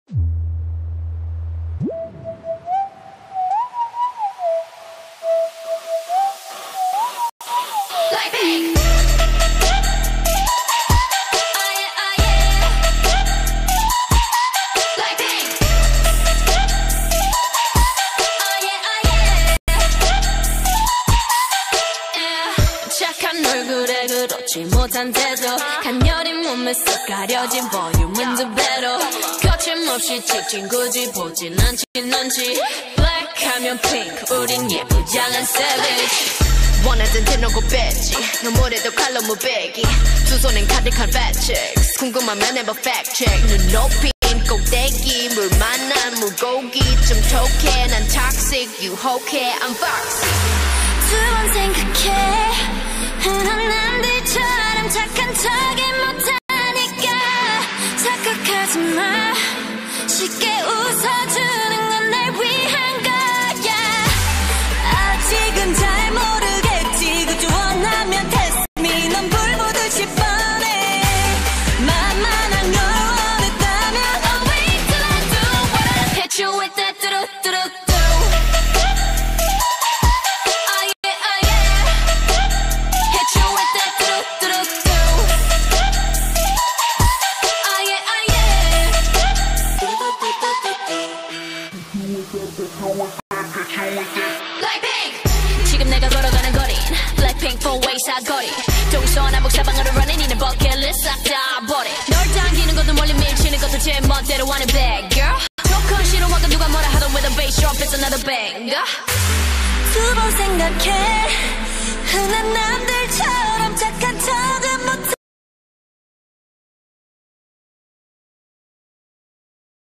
착한 얼굴에 그렇지 못한 태도 간녀린 몸에 쏙 가려진 볼륨은 두 배로 거침없이 찍힌 굳이 보진 않지 넌지 Black 하면 pink 우린 예쁘장한 savage 원하던 대놓고 뺐지 너무래도 칼로 무배기 두 손엔 가득한 fat chicks 궁금하면 해봐 fact check 눈 높인 꼭대기 물 만난 물고기 좀 톡해 난 toxic 유혹해 I'm foxy 두 번 생각해 흔한 남들처럼 착한 척이 못하니까 착각하지 마 쉽게 웃어주는 건 날 위한 거야 아직은 잘 모르겠지 그저 원하면 test me 넌 불 보듯이 뻔해 만만한 걸 원했다면 I'll wait till I do what I hit you with that 뚜루뚜루 지금 내가 걸어가는 거린 Blackpink four-way 사거리 동서남북 사방으로 running 이는 버킷리스트 싹 다 버려 널 당기는 것도 멀리 밀치는 것도 제 멋대로 하는 bad girl 조금 싫어하고 누가 뭐라 하던 with a bass drop it's another banger 두 번 생각해 흔한 남들처럼